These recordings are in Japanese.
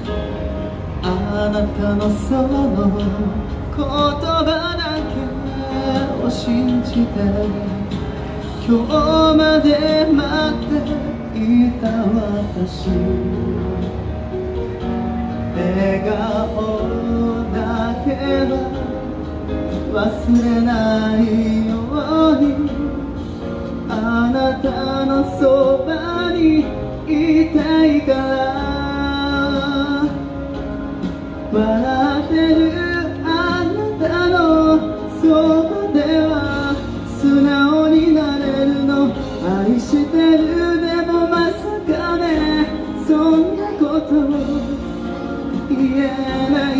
あなたのその言葉だけを信じて今日まで待っていた私、笑顔だけは忘れないように、あなたのそばにいたいから。笑ってるあなたのそばでは素直になれるの、愛してるでもまさかね、そんなこと言えない。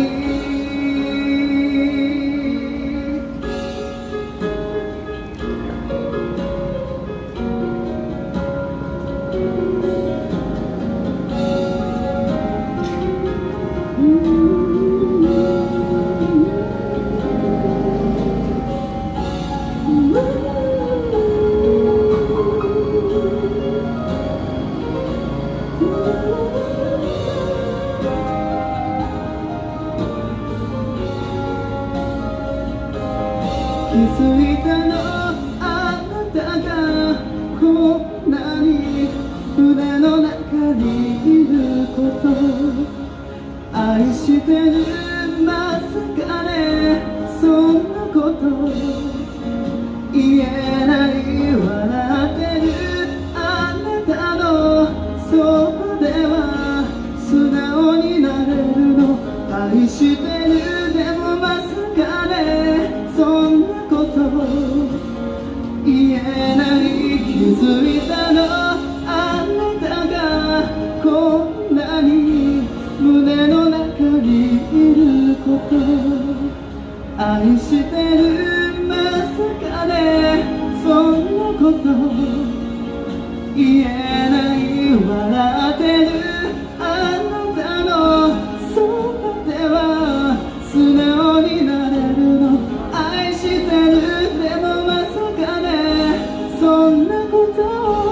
気づいたのあなたがこんなに胸の中にいること、愛してるまさかね、そんなこと言えない。笑ってるあなたのそばでは素直になれるの、愛してるでもまさかね、そんなこと言えない。気づいたのあなたがこんなに胸の中にいること、愛してるまさかね、そんなこと言えない。笑ってるあなたのそばでは素直になれるの、愛してるでもまさかね、そんなこと